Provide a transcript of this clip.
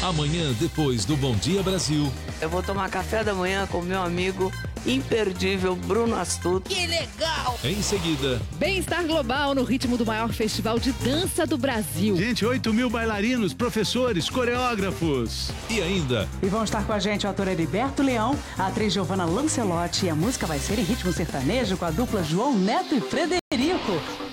Amanhã, depois do Bom Dia Brasil. Eu vou tomar café da manhã com meu amigo imperdível Bruno Astuto. Que legal! Em seguida, Bem-estar global no ritmo do maior festival de dança do Brasil. Gente, 8.000 bailarinos, professores, coreógrafos. E ainda... E vão estar com a gente o ator Heriberto Leão, a atriz Giovanna Lancelotti, e a música vai ser em ritmo sertanejo com a dupla João Neto e Frederico.